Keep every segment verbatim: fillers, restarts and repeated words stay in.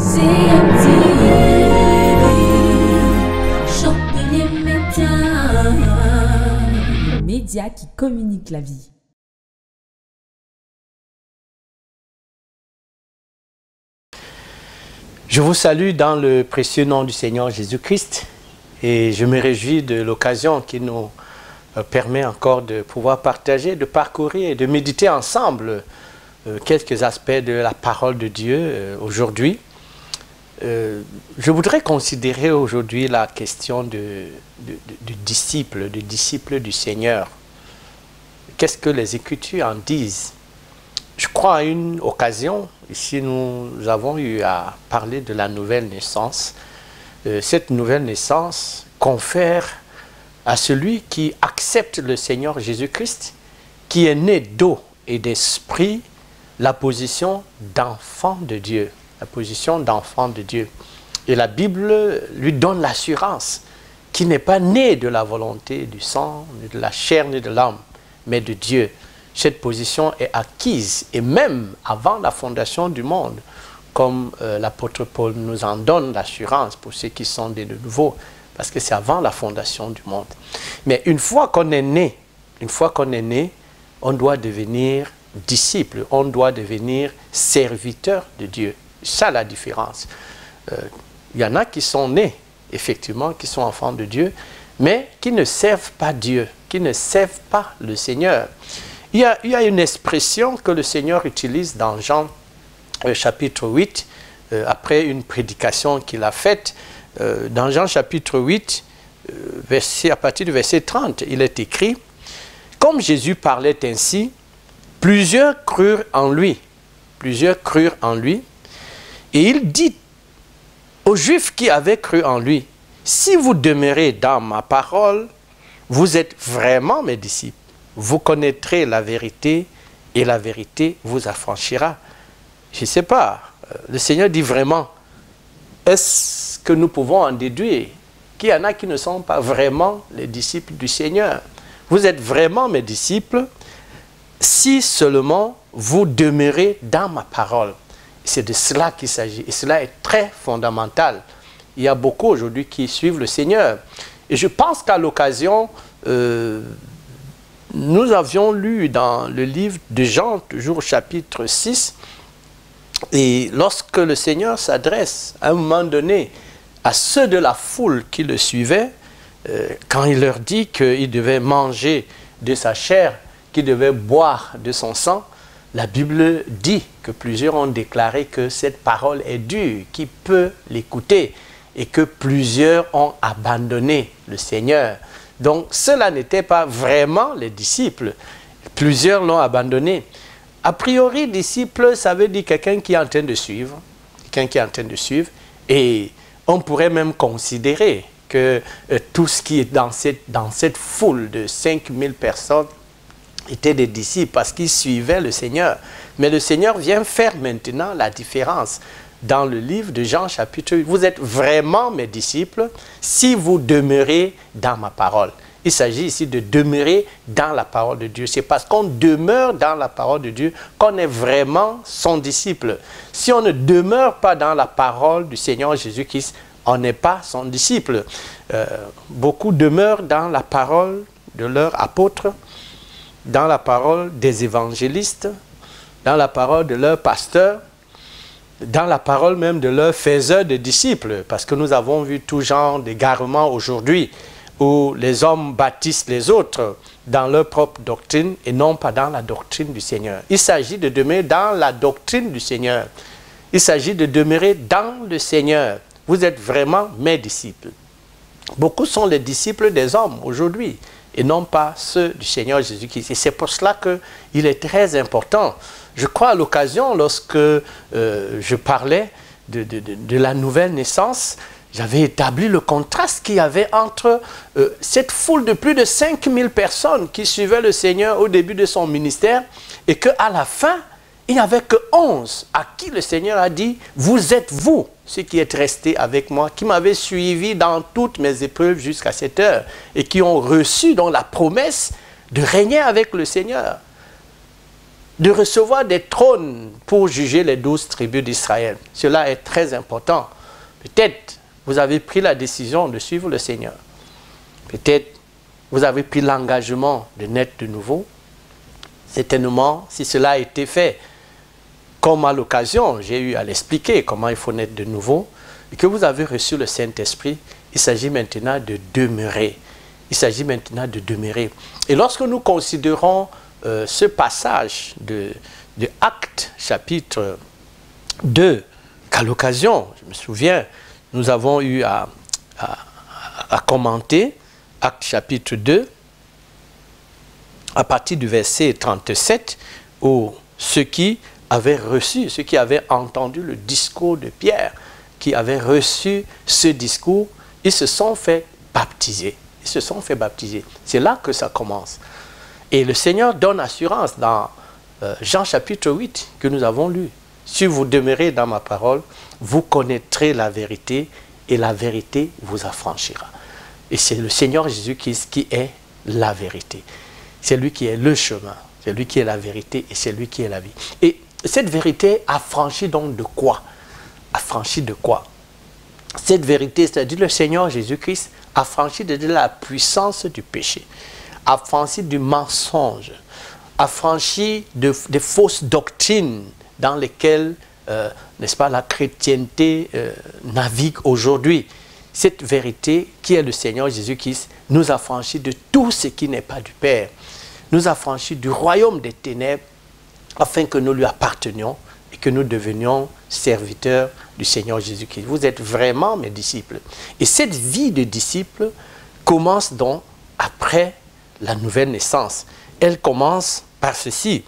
C M T V, Champigny Média, le média qui communique la vie. Je vous salue dans le précieux nom du Seigneur Jésus-Christ et je me réjouis de l'occasion qui nous permet encore de pouvoir partager, de parcourir et de méditer ensemble quelques aspects de la parole de Dieu aujourd'hui. Je voudrais considérer aujourd'hui la question de, de, de, de disciples, de disciples du Seigneur. Qu'est-ce que les Écritures en disent? Je crois à une occasion, ici nous avons eu à parler de la nouvelle naissance. Euh, cette nouvelle naissance confère à celui qui accepte le Seigneur Jésus-Christ, qui est né d'eau et d'esprit, la position d'enfant de Dieu. La position d'enfant de Dieu. Et la Bible lui donne l'assurance qu'il n'est pas né de la volonté du sang, ni de la chair, ni de l'âme, mais de Dieu. Cette position est acquise, et même avant la fondation du monde, comme euh, l'apôtre Paul nous en donne l'assurance pour ceux qui sont des de nouveau, parce que c'est avant la fondation du monde. Mais une fois qu'on est né, une fois qu'on est né, on doit devenir disciple, on doit devenir serviteur de Dieu. C'est ça la différence. Euh, il y en a qui sont nés, effectivement, qui sont enfants de Dieu, mais qui ne servent pas Dieu, qui ne servent pas le Seigneur. Il y, a, il y a une expression que le Seigneur utilise dans Jean euh, chapitre huit, euh, après une prédication qu'il a faite. Euh, dans Jean chapitre huit, euh, verset, à partir du verset trente, il est écrit « Comme Jésus parlait ainsi, plusieurs crurent en lui. » Plusieurs crurent en lui. Et il dit aux Juifs qui avaient cru en lui, « Si vous demeurez dans ma parole, vous êtes vraiment mes disciples. Vous connaîtrez la vérité et la vérité vous affranchira. » Je ne sais pas, le Seigneur dit vraiment, est-ce que nous pouvons en déduire qu'il y en a qui ne sont pas vraiment les disciples du Seigneur? Vous êtes vraiment mes disciples si seulement vous demeurez dans ma parole. C'est de cela qu'il s'agit et cela est très fondamental. Il y a beaucoup aujourd'hui qui suivent le Seigneur. Et je pense qu'à l'occasion, euh, nous avions lu dans le livre de Jean, toujours au chapitre six, et lorsque le Seigneur s'adresse à un moment donné à ceux de la foule qui le suivaient, euh, quand il leur dit qu'ils devaient manger de sa chair, qu'ils devaient boire de son sang, la Bible dit que plusieurs ont déclaré que cette parole est dure, qui peut l'écouter, et que plusieurs ont abandonné le Seigneur. Donc, cela n'était pas vraiment les disciples. Plusieurs l'ont abandonné. A priori, disciple, ça veut dire quelqu'un qui est en train de suivre. Quelqu'un qui est en train de suivre. Et on pourrait même considérer que euh, tout ce qui est dans cette, dans cette foule de cinq mille personnes étaient des disciples parce qu'ils suivaient le Seigneur. Mais le Seigneur vient faire maintenant la différence. Dans le livre de Jean chapitre huit, vous êtes vraiment mes disciples si vous demeurez dans ma parole. Il s'agit ici de demeurer dans la parole de Dieu. C'est parce qu'on demeure dans la parole de Dieu qu'on est vraiment son disciple. Si on ne demeure pas dans la parole du Seigneur Jésus-Christ, on n'est pas son disciple. Euh, beaucoup demeurent dans la parole de leurs apôtres, dans la parole des évangélistes, dans la parole de leurs pasteurs, dans la parole même de leurs faiseurs de disciples, parce que nous avons vu tout genre d'égarements aujourd'hui, où les hommes baptisent les autres dans leur propre doctrine et non pas dans la doctrine du Seigneur. Il s'agit de demeurer dans la doctrine du Seigneur. Il s'agit de demeurer dans le Seigneur. Vous êtes vraiment mes disciples. Beaucoup sont les disciples des hommes aujourd'hui et non pas ceux du Seigneur Jésus-Christ. Et c'est pour cela qu'il est très important. Je crois à l'occasion, lorsque euh, je parlais de, de, de, de la nouvelle naissance, j'avais établi le contraste qu'il y avait entre euh, cette foule de plus de cinq mille personnes qui suivaient le Seigneur au début de son ministère et qu'à la fin, il n'y avait que onze à qui le Seigneur a dit « Vous êtes vous, ceux qui êtes restés avec moi, qui m'avez suivi dans toutes mes épreuves jusqu'à cette heure et qui ont reçu donc la promesse de régner avec le Seigneur. » de recevoir des trônes pour juger les douze tribus d'Israël. Cela est très important. Peut-être vous avez pris la décision de suivre le Seigneur. Peut-être vous avez pris l'engagement de naître de nouveau. Certainement, si cela a été fait, comme à l'occasion, j'ai eu à l'expliquer comment il faut naître de nouveau, et que vous avez reçu le Saint-Esprit, il s'agit maintenant de demeurer. Il s'agit maintenant de demeurer. Et lorsque nous considérons euh, ce passage de, de Actes, chapitre deux, qu'à l'occasion, je me souviens, nous avons eu à, à, à commenter, Actes chapitre deux, à partir du verset trente-sept, où ceux qui avaient reçu, ceux qui avaient entendu le discours de Pierre, qui avaient reçu ce discours, ils se sont fait baptiser. Ils se sont fait baptiser. C'est là que ça commence. Et le Seigneur donne assurance dans euh, Jean chapitre huit, que nous avons lu. Si vous demeurez dans ma parole, vous connaîtrez la vérité, et la vérité vous affranchira. Et c'est le Seigneur Jésus-Christ qui est la vérité. C'est lui qui est le chemin, c'est lui qui est la vérité, et c'est lui qui est la vie. Et cette vérité affranchit donc de quoi? Affranchit de quoi? Cette vérité, c'est-à-dire le Seigneur Jésus-Christ, affranchit de la puissance du péché, affranchit du mensonge, affranchit de, des fausses doctrines dans lesquelles, euh, n'est-ce pas, la chrétienté euh, navigue aujourd'hui. Cette vérité, qui est le Seigneur Jésus-Christ, nous affranchit de tout ce qui n'est pas du Père, nous affranchit du royaume des ténèbres, afin que nous lui appartenions et que nous devenions serviteurs du Seigneur Jésus-Christ. Vous êtes vraiment mes disciples. Et cette vie de disciple commence donc après la nouvelle naissance. Elle commence par ceci.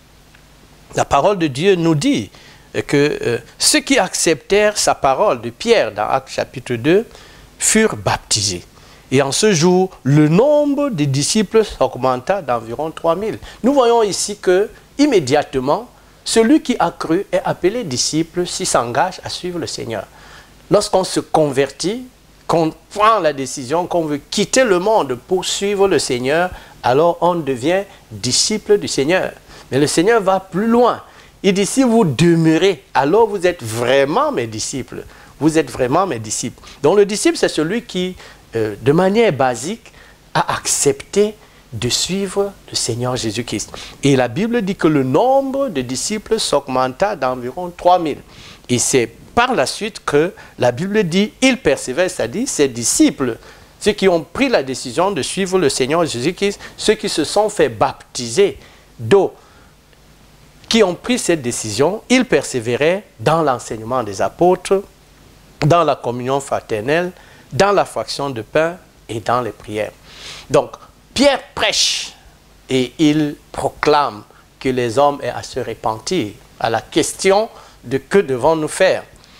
La parole de Dieu nous dit que euh, ceux qui acceptèrent sa parole de Pierre dans Actes chapitre deux furent baptisés. Et en ce jour, le nombre des disciples augmenta d'environ trois mille. Nous voyons ici que immédiatement, celui qui a cru est appelé disciple s'il s'engage à suivre le Seigneur. Lorsqu'on se convertit, qu'on prend la décision qu'on veut quitter le monde pour suivre le Seigneur, alors on devient disciple du Seigneur. Mais le Seigneur va plus loin. Il dit, si vous demeurez, alors vous êtes vraiment mes disciples. Vous êtes vraiment mes disciples. Donc le disciple, c'est celui qui, euh, de manière basique, a accepté de suivre le Seigneur Jésus-Christ. Et la Bible dit que le nombre de disciples s'augmenta d'environ trois mille. Et c'est par la suite que la Bible dit, ils persévèrent, c'est-à-dire ces disciples, ceux qui ont pris la décision de suivre le Seigneur Jésus-Christ, ceux qui se sont fait baptiser d'eau, qui ont pris cette décision, ils persévéraient dans l'enseignement des apôtres, dans la communion fraternelle, dans la fraction de pain et dans les prières. Donc, Pierre prêche et il proclame que les hommes aient à se repentir à la question de que devons-nous faire.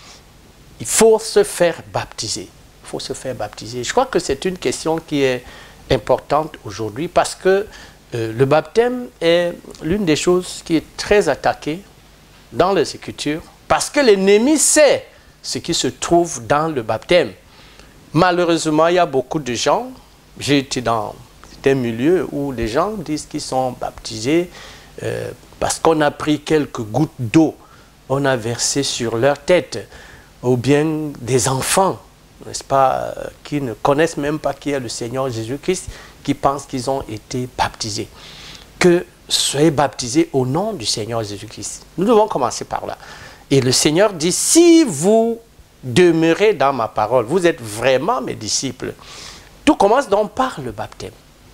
Il faut se faire baptiser. Il faut se faire baptiser. Je crois que c'est une question qui est importante aujourd'hui parce que euh, le baptême est l'une des choses qui est très attaquée dans les Écritures parce que l'ennemi sait ce qui se trouve dans le baptême. Malheureusement, il y a beaucoup de gens, j'ai été dans des milieux où les gens disent qu'ils sont baptisés euh, parce qu'on a pris quelques gouttes d'eau, on a versé sur leur tête, ou bien des enfants, n'est-ce pas, euh, qui ne connaissent même pas qui est le Seigneur Jésus-Christ, qui pensent qu'ils ont été baptisés. Que soyez baptisés au nom du Seigneur Jésus-Christ. Nous devons commencer par là. Et le Seigneur dit, si vous demeurez dans ma parole, vous êtes vraiment mes disciples. Tout commence donc par le baptême.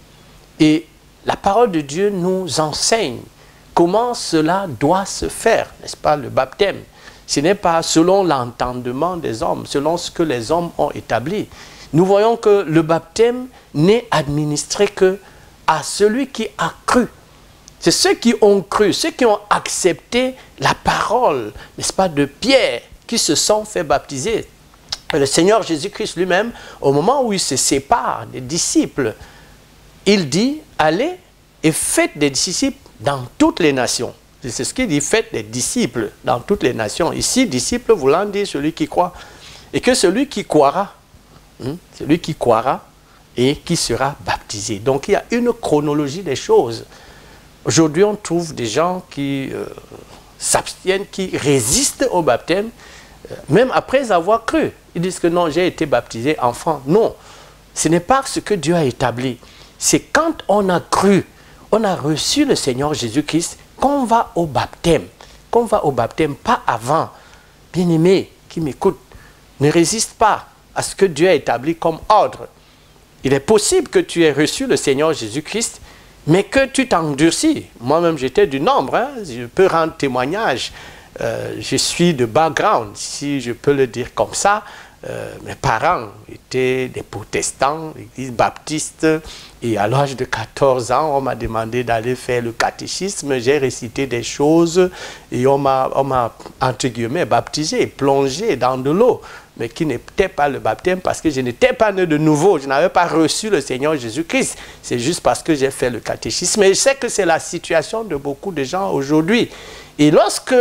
Et la parole de Dieu nous enseigne comment cela doit se faire, n'est-ce pas, le baptême. Ce n'est pas selon l'entendement des hommes, selon ce que les hommes ont établi. Nous voyons que le baptême n'est administré que à celui qui a cru. C'est ceux qui ont cru, ceux qui ont accepté la parole, n'est-ce pas, de Pierre, qui se sont fait baptiser. Et le Seigneur Jésus-Christ lui-même, au moment où il se sépare des disciples, il dit, allez et faites des disciples dans toutes les nations. C'est ce qu'il dit, faites des disciples dans toutes les nations. Ici, disciple voulant dire celui qui croit. Et que celui qui croira, hein, celui qui croira et qui sera baptisé. Donc il y a une chronologie des choses. Aujourd'hui, on trouve des gens qui euh, s'abstiennent, qui résistent au baptême, euh, même après avoir cru. Ils disent que non, j'ai été baptisé enfant. Non, ce n'est pas ce que Dieu a établi. C'est quand on a cru, on a reçu le Seigneur Jésus-Christ, qu'on va au baptême. Qu'on va au baptême, pas avant. Bien-aimé qui m'écoute, ne résiste pas à ce que Dieu a établi comme ordre. Il est possible que tu aies reçu le Seigneur Jésus-Christ, mais que tu t'endurcis. Moi-même, j'étais du nombre, hein? Je peux rendre témoignage. Euh, je suis de background, si je peux le dire comme ça. Euh, mes parents étaient des protestants, l'église baptiste, et à l'âge de quatorze ans, on m'a demandé d'aller faire le catéchisme. J'ai récité des choses et on m'a, entre guillemets, baptisé, plongé dans de l'eau, mais qui n'était pas le baptême parce que je n'étais pas né de nouveau, je n'avais pas reçu le Seigneur Jésus-Christ. C'est juste parce que j'ai fait le catéchisme. Et je sais que c'est la situation de beaucoup de gens aujourd'hui. Et lorsque,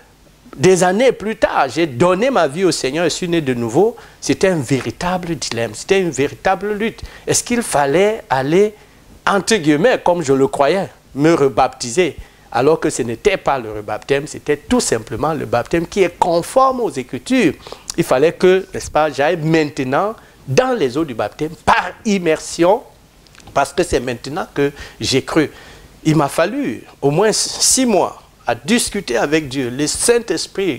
des années plus tard, j'ai donné ma vie au Seigneur et suis né de nouveau, c'était un véritable dilemme, c'était une véritable lutte. Est-ce qu'il fallait aller, entre guillemets, comme je le croyais, me rebaptiser, alors que ce n'était pas le rebaptême, c'était tout simplement le baptême qui est conforme aux Écritures. Il fallait que, n'est-ce pas, j'aille maintenant dans les eaux du baptême par immersion, parce que c'est maintenant que j'ai cru. Il m'a fallu au moins six mois à discuter avec Dieu. Le Saint-Esprit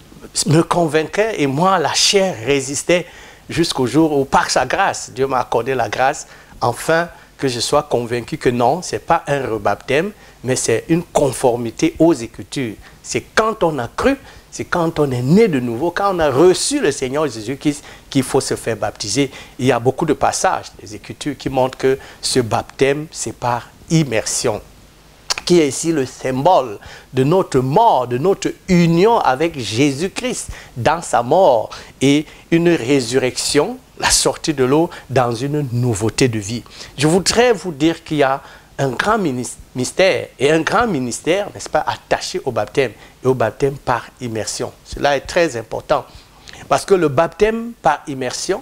me convainquait et moi, la chair résistait jusqu'au jour où, par sa grâce, Dieu m'a accordé la grâce, enfin, que je sois convaincu que non, ce n'est pas un rebaptême, mais c'est une conformité aux Écritures. C'est quand on a cru, c'est quand on est né de nouveau, quand on a reçu le Seigneur Jésus-Christ qu'il faut se faire baptiser. Il y a beaucoup de passages des Écritures qui montrent que ce baptême, c'est par immersion, qui est ici le symbole de notre mort, de notre union avec Jésus-Christ dans sa mort et une résurrection, la sortie de l'eau dans une nouveauté de vie. Je voudrais vous dire qu'il y a un grand mystère et un grand ministère, n'est-ce pas, attaché au baptême et au baptême par immersion. Cela est très important parce que le baptême par immersion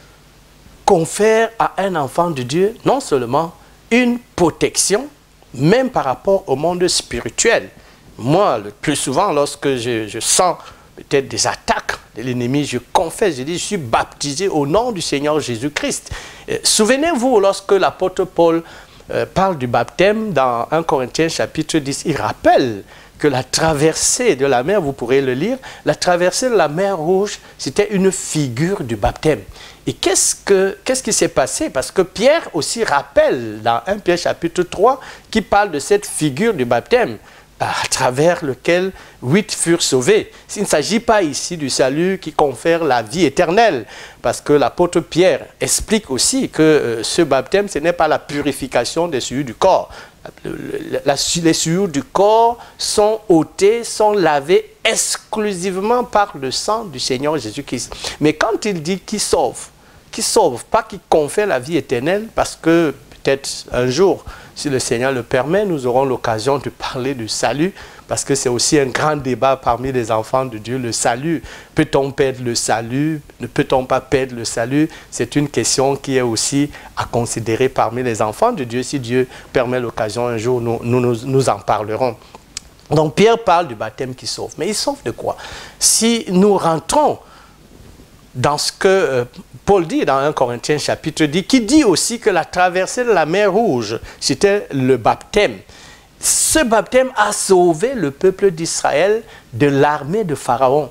confère à un enfant de Dieu non seulement une protection, même par rapport au monde spirituel. Moi, le plus souvent, lorsque je, je sens peut-être des attaques de l'ennemi, je confesse, je dis, je suis baptisé au nom du Seigneur Jésus-Christ. Souvenez-vous, lorsque l'apôtre Paul euh, parle du baptême dans un Corinthiens chapitre dix, il rappelle que la traversée de la mer, vous pourrez le lire, la traversée de la mer Rouge, c'était une figure du baptême. Et qu'est-ce que, qu'est-ce qui s'est passé? Parce que Pierre aussi rappelle dans un Pierre chapitre trois qui parle de cette figure du baptême à travers lequel huit furent sauvés. Il ne s'agit pas ici du salut qui confère la vie éternelle, parce que l'apôtre Pierre explique aussi que euh, ce baptême, ce n'est pas la purification des souillures du corps. Le, le, la, les souillures du corps sont ôtées, sont lavées exclusivement par le sang du Seigneur Jésus-Christ. Mais quand il dit qu'il sauve, qu'il sauve, pas qu'il confère la vie éternelle, parce que peut-être un jour, si le Seigneur le permet, nous aurons l'occasion de parler du salut, parce que c'est aussi un grand débat parmi les enfants de Dieu, le salut. Peut-on perdre le salut? Ne peut-on pas perdre le salut? C'est une question qui est aussi à considérer parmi les enfants de Dieu. Si Dieu permet l'occasion, un jour, nous, nous, nous, nous en parlerons. Donc Pierre parle du baptême qui sauve. Mais il sauve de quoi? Si nous rentrons dans ce que euh, Paul dit dans un Corinthiens chapitre dix, qui dit aussi que la traversée de la mer Rouge, c'était le baptême. Ce baptême a sauvé le peuple d'Israël de l'armée de Pharaon.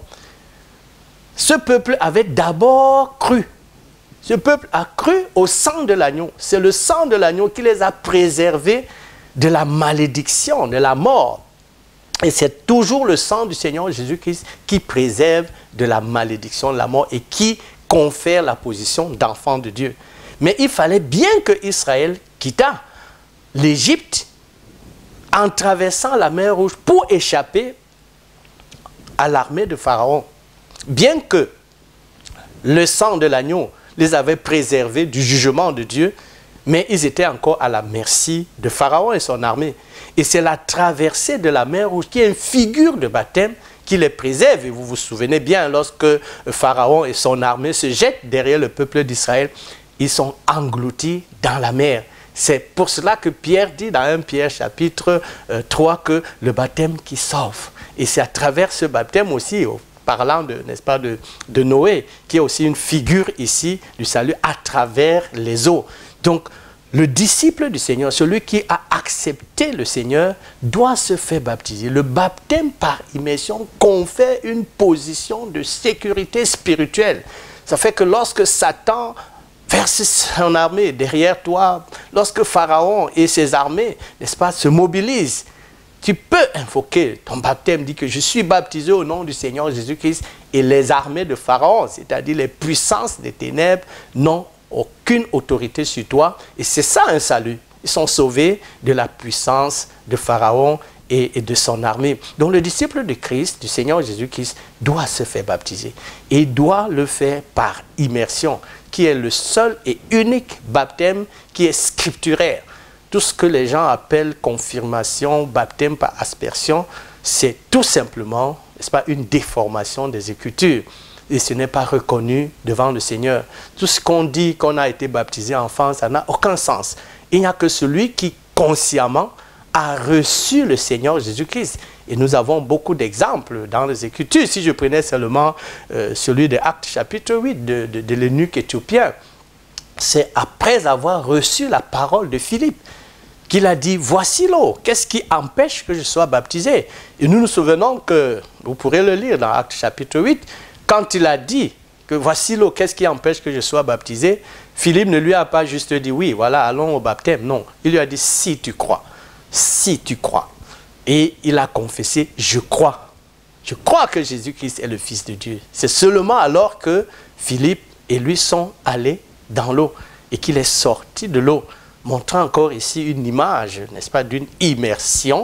Ce peuple avait d'abord cru. Ce peuple a cru au sang de l'agneau. C'est le sang de l'agneau qui les a préservés de la malédiction, de la mort. Et c'est toujours le sang du Seigneur Jésus-Christ qui préserve de la malédiction, de la mort et qui confère la position d'enfant de Dieu. Mais il fallait bien que Israël quittât l'Égypte en traversant la mer Rouge pour échapper à l'armée de Pharaon. Bien que le sang de l'agneau les avait préservés du jugement de Dieu, mais ils étaient encore à la merci de Pharaon et son armée. Et c'est la traversée de la mer Rouge qui est une figure de baptême qui les préserve. Et vous vous souvenez bien, lorsque Pharaon et son armée se jettent derrière le peuple d'Israël, ils sont engloutis dans la mer. C'est pour cela que Pierre dit dans premier Pierre chapitre euh, trois que le baptême qui sauve. Et c'est à travers ce baptême aussi, parlant de, n'est-ce pas, de, de Noé, qui est aussi une figure ici du salut à travers les eaux. Donc, le disciple du Seigneur, celui qui a accepté le Seigneur, doit se faire baptiser. Le baptême par immersion confère une position de sécurité spirituelle. Ça fait que lorsque Satan verse son armée derrière toi, lorsque Pharaon et ses armées, n'est-ce pas, se mobilisent, tu peux invoquer ton baptême, dit que je suis baptisé au nom du Seigneur Jésus-Christ, et les armées de Pharaon, c'est-à-dire les puissances des ténèbres, n'ont aucune autorité sur toi. Et c'est ça un salut. Ils sont sauvés de la puissance de Pharaon et, et de son armée. Donc le disciple de Christ, du Seigneur Jésus-Christ, doit se faire baptiser. Et doit le faire par immersion, qui est le seul et unique baptême qui est scripturaire. Tout ce que les gens appellent confirmation, baptême par aspersion, c'est tout simplement, n'est-ce pas, une déformation des Écritures. Et ce n'est pas reconnu devant le Seigneur. Tout ce qu'on dit qu'on a été baptisé enfant, ça n'a aucun sens. Il n'y a que celui qui consciemment a reçu le Seigneur Jésus-Christ. Et nous avons beaucoup d'exemples dans les Écritures. Si je prenais seulement euh, celui de Actes chapitre huit de, de, de l'eunuque éthiopien, c'est après avoir reçu la parole de Philippe qu'il a dit, voici l'eau, qu'est-ce qui empêche que je sois baptisé? Et nous nous souvenons que, vous pourrez le lire dans Actes chapitre huit, quand il a dit que voici l'eau, qu'est-ce qui empêche que je sois baptisé? Philippe ne lui a pas juste dit, oui, voilà, allons au baptême. Non, il lui a dit, si tu crois, si tu crois. Et il a confessé, je crois. Je crois que Jésus-Christ est le Fils de Dieu. C'est seulement alors que Philippe et lui sont allés dans l'eau et qu'il est sorti de l'eau, montrant encore ici une image, n'est-ce pas, d'une immersion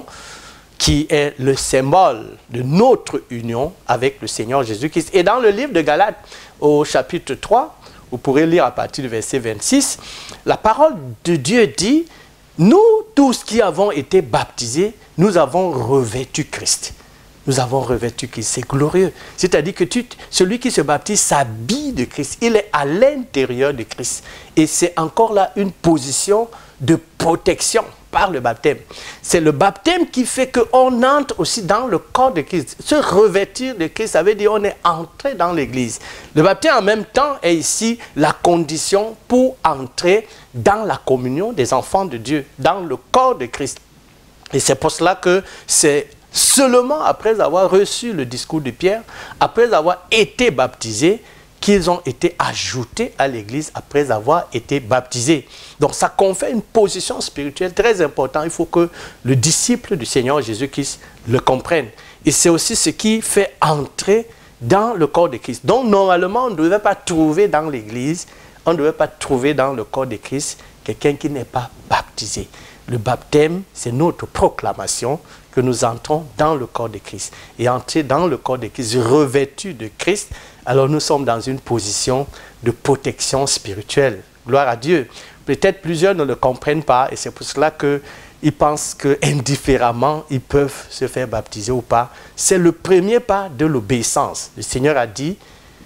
qui est le symbole de notre union avec le Seigneur Jésus-Christ. Et dans le livre de Galates, au chapitre trois, vous pourrez lire à partir du verset vingt-six, la parole de Dieu dit, nous tous qui avons été baptisés, nous avons revêtu Christ. Nous avons revêtu Christ, c'est glorieux. C'est-à-dire que tu, celui qui se baptise s'habille de Christ. Il est à l'intérieur de Christ. Et c'est encore là une position de protection par le baptême. C'est le baptême qui fait qu'on entre aussi dans le corps de Christ. Se revêtir de Christ, ça veut dire qu'on est entré dans l'Église. Le baptême en même temps est ici la condition pour entrer dans la communion des enfants de Dieu, dans le corps de Christ. Et c'est pour cela que c'est seulement après avoir reçu le discours de Pierre, après avoir été baptisés, qu'ils ont été ajoutés à l'Église après avoir été baptisés. Donc ça confère une position spirituelle très importante. Il faut que le disciple du Seigneur Jésus-Christ le comprenne. Et c'est aussi ce qui fait entrer dans le corps de Christ. Donc normalement, on ne devait pas trouver dans l'Église, on ne devait pas trouver dans le corps de Christ quelqu'un qui n'est pas baptisé. Le baptême, c'est notre proclamation que nous entrons dans le corps de Christ. Et entrer dans le corps de Christ, revêtu de Christ, alors nous sommes dans une position de protection spirituelle. Gloire à Dieu. Peut-être plusieurs ne le comprennent pas et c'est pour cela qu'ils pensent qu'indifféremment, ils peuvent se faire baptiser ou pas. C'est le premier pas de l'obéissance. Le Seigneur a dit,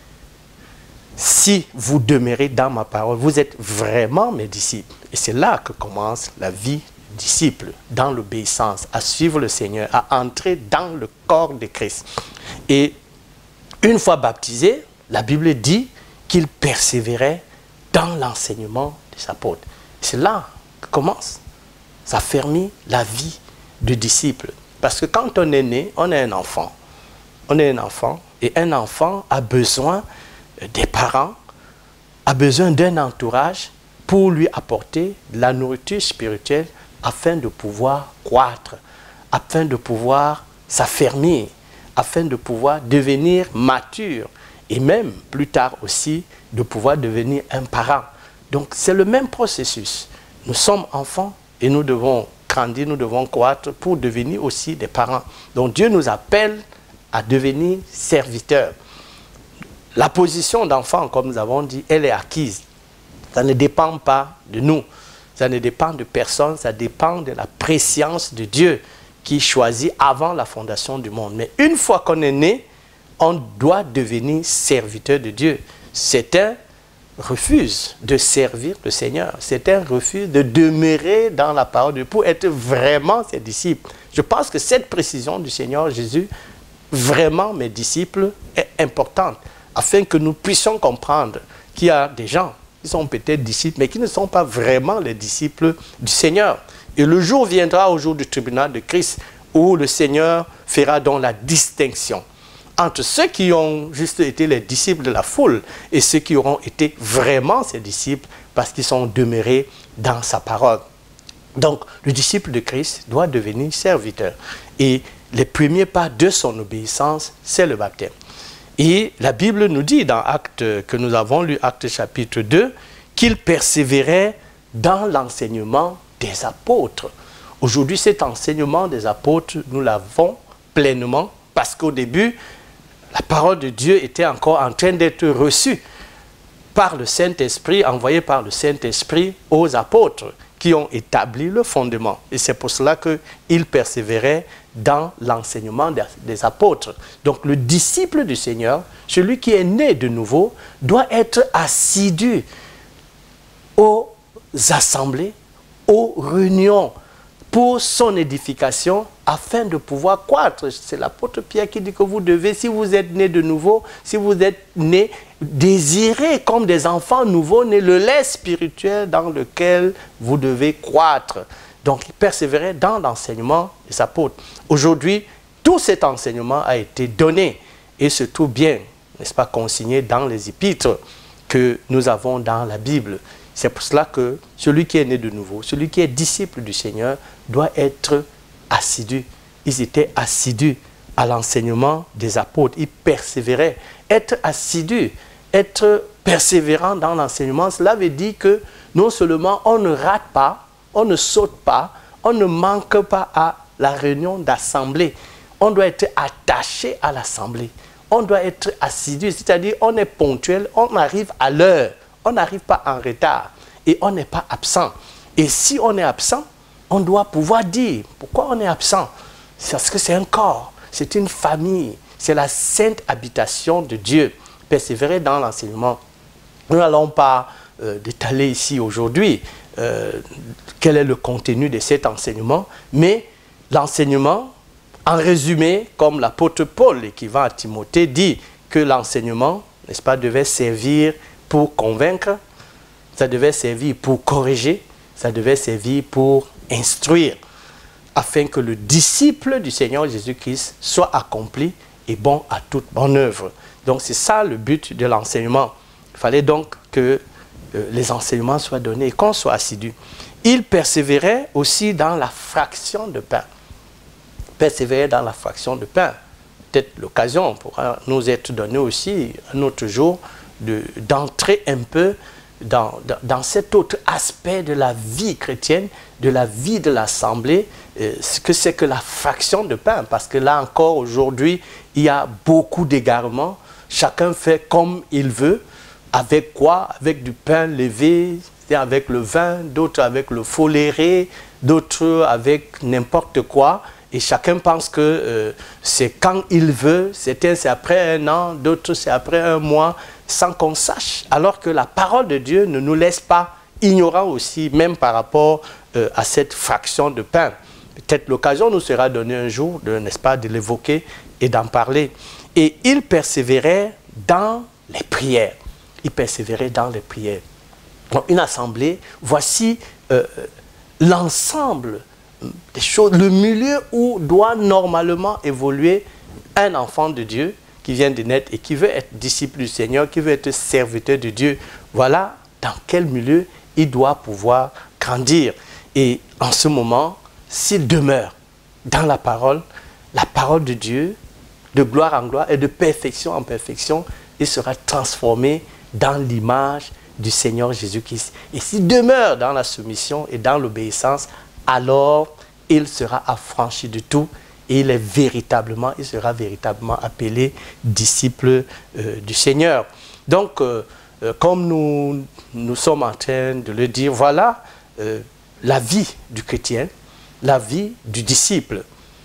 si vous demeurez dans ma parole, vous êtes vraiment mes disciples. Et c'est là que commence la vie disciple, dans l'obéissance, à suivre le Seigneur, à entrer dans le corps de Christ. Et une fois baptisé, la Bible dit qu'il persévérait dans l'enseignement des apôtres. C'est là que commence. Ça ferme la vie de disciple. Parce que quand on est né, on est un enfant. On est un enfant et un enfant a besoin des parents, a besoin d'un entourage pour lui apporter de la nourriture spirituelle afin de pouvoir croître, afin de pouvoir s'affermir, afin de pouvoir devenir mature et même plus tard aussi de pouvoir devenir un parent. Donc c'est le même processus. Nous sommes enfants et nous devons grandir, nous devons croître pour devenir aussi des parents. Donc Dieu nous appelle à devenir serviteurs. La position d'enfant, comme nous avons dit, elle est acquise. Ça ne dépend pas de nous. Ça ne dépend de personne, ça dépend de la préscience de Dieu qui choisit avant la fondation du monde. Mais une fois qu'on est né, on doit devenir serviteur de Dieu. C'est un refuse de servir le Seigneur. Certains refusent de demeurer dans la parole de Dieu pour être vraiment ses disciples. Je pense que cette précision du Seigneur Jésus, vraiment mes disciples, est importante, afin que nous puissions comprendre qu'il y a des gens qui sont peut-être disciples, mais qui ne sont pas vraiment les disciples du Seigneur. Et le jour viendra, au jour du tribunal de Christ, où le Seigneur fera donc la distinction entre ceux qui ont juste été les disciples de la foule et ceux qui auront été vraiment ses disciples parce qu'ils sont demeurés dans sa parole. Donc, le disciple de Christ doit devenir serviteur. Et les premiers pas de son obéissance, c'est le baptême. Et la Bible nous dit dans Actes que nous avons lu, Actes chapitre deux, qu'il persévérait dans l'enseignement des apôtres. Aujourd'hui, cet enseignement des apôtres, nous l'avons pleinement parce qu'au début, la parole de Dieu était encore en train d'être reçue par le Saint-Esprit, envoyée par le Saint-Esprit aux apôtres qui ont établi le fondement. Et c'est pour cela qu'ils persévéraient dans l'enseignement des, des apôtres. Donc le disciple du Seigneur, celui qui est né de nouveau, doit être assidu aux assemblées, aux réunions, pour son édification, afin de pouvoir croître. C'est l'apôtre Pierre qui dit que vous devez, si vous êtes né de nouveau, si vous êtes né, désirer comme des enfants nouveaux-nés le lait spirituel dans lequel vous devez croître. Donc, il persévérait dans l'enseignement des apôtres. Aujourd'hui, tout cet enseignement a été donné et se trouve bien, n'est-ce pas, consigné dans les épîtres que nous avons dans la Bible. C'est pour cela que celui qui est né de nouveau, celui qui est disciple du Seigneur, doit être assidu. Ils étaient assidus à l'enseignement des apôtres. Ils persévéraient. Être assidu, être persévérant dans l'enseignement, cela veut dire que non seulement on ne rate pas, on ne saute pas, on ne manque pas à la réunion d'assemblée. On doit être attaché à l'assemblée. On doit être assidu, c'est-à-dire on est ponctuel, on arrive à l'heure. On n'arrive pas en retard et on n'est pas absent. Et si on est absent, on doit pouvoir dire pourquoi on est absent. C'est parce que c'est un corps, c'est une famille, c'est la sainte habitation de Dieu. Persévérer dans l'enseignement. Nous n'allons pas euh, détailler ici aujourd'hui euh, quel est le contenu de cet enseignement, mais l'enseignement, en résumé, comme l'apôtre Paul, écrivant à Timothée, dit que l'enseignement, n'est-ce pas, devait servir pour convaincre, ça devait servir pour corriger, ça devait servir pour instruire, afin que le disciple du Seigneur Jésus-Christ soit accompli et bon à toute bonne œuvre. Donc c'est ça le but de l'enseignement. Il fallait donc que euh, les enseignements soient donnés et qu'on soit assidu. Il persévérait aussi dans la fraction de pain. Persévérer dans la fraction de pain. Peut-être l'occasion pourra nous être donnée aussi un autre jour d'entrer un peu dans, dans, dans cet autre aspect de la vie chrétienne, de la vie de l'assemblée, euh, ce que c'est que la fraction de pain. Parce que là encore, aujourd'hui, il y a beaucoup d'égarements. Chacun fait comme il veut. Avec quoi? Avec du pain levé, avec le vin, d'autres avec le faux lait, d'autres avec n'importe quoi. Et chacun pense que euh, c'est quand il veut, certains c'est après un an, d'autres c'est après un mois, sans qu'on sache. Alors que la parole de Dieu ne nous laisse pas ignorants aussi, même par rapport euh, à cette fraction de pain. Peut-être l'occasion nous sera donnée un jour, de, n'est-ce pas, de l'évoquer et d'en parler. Et il persévérait dans les prières. Il persévérait dans les prières. Donc, une assemblée, voici euh, l'ensemble des choses, le milieu où doit normalement évoluer un enfant de Dieu qui vient de naître et qui veut être disciple du Seigneur, qui veut être serviteur de Dieu. Voilà dans quel milieu il doit pouvoir grandir. Et en ce moment, s'il demeure dans la parole, la parole de Dieu, de gloire en gloire et de perfection en perfection, il sera transformé dans l'image du Seigneur Jésus-Christ. Et s'il demeure dans la soumission et dans l'obéissance, alors il sera affranchi de tout et il est véritablement, il sera véritablement appelé disciple euh, du Seigneur. Donc, euh, euh, comme nous, nous sommes en train de le dire, voilà euh, la vie du chrétien, la vie du disciple.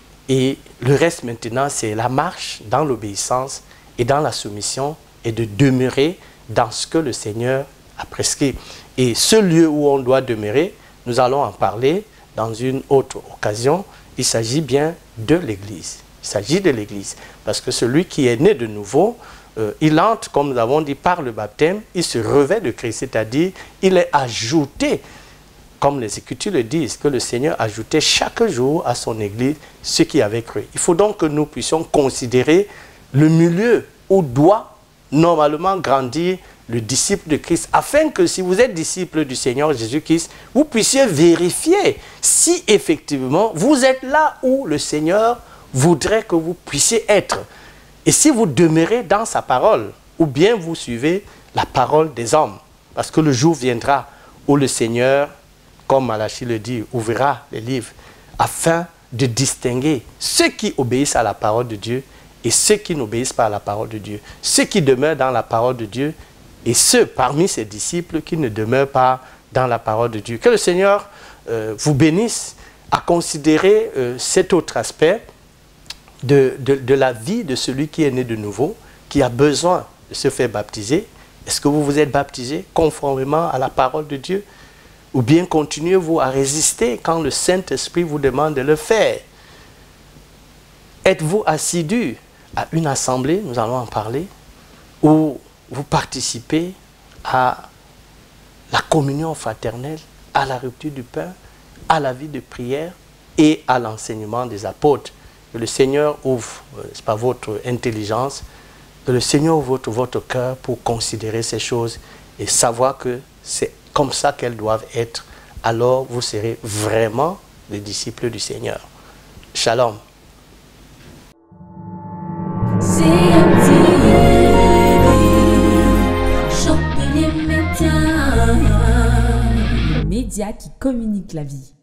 Et le reste maintenant, c'est la marche dans l'obéissance et dans la soumission et de demeurer dans ce que le Seigneur a prescrit. Et ce lieu où on doit demeurer, nous allons en parler dans une autre occasion. Il s'agit bien de l'Église. Il s'agit de l'Église. Parce que celui qui est né de nouveau, euh, il entre, comme nous avons dit, par le baptême, il se revêt de Christ, c'est-à-dire il est ajouté, comme les Écritures le disent, que le Seigneur ajoutait chaque jour à son Église ceux qui avaient cru. Il faut donc que nous puissions considérer le milieu où doit normalement grandir le disciple de Christ, afin que si vous êtes disciple du Seigneur Jésus-Christ, vous puissiez vérifier si effectivement vous êtes là où le Seigneur voudrait que vous puissiez être. Et si vous demeurez dans sa parole, ou bien vous suivez la parole des hommes. Parce que le jour viendra où le Seigneur, comme Malachie le dit, ouvrira les livres, afin de distinguer ceux qui obéissent à la parole de Dieu et ceux qui n'obéissent pas à la parole de Dieu. Ceux qui demeurent dans la parole de Dieu et ceux parmi ses disciples qui ne demeurent pas dans la parole de Dieu. Que le Seigneur euh, vous bénisse à considérer euh, cet autre aspect de, de, de la vie de celui qui est né de nouveau, qui a besoin de se faire baptiser. Est-ce que vous vous êtes baptisé conformément à la parole de Dieu? Ou bien continuez-vous à résister quand le Saint-Esprit vous demande de le faire? Êtes-vous assidu à une assemblée, nous allons en parler, où vous participez à la communion fraternelle, à la rupture du pain, à la vie de prière et à l'enseignement des apôtres? Que le Seigneur ouvre, c'est pas votre intelligence, que le Seigneur ouvre votre, votre cœur pour considérer ces choses et savoir que c'est comme ça qu'elles doivent être. Alors vous serez vraiment les disciples du Seigneur. Shalom. C'est un petit champignon média, le média qui communique la vie.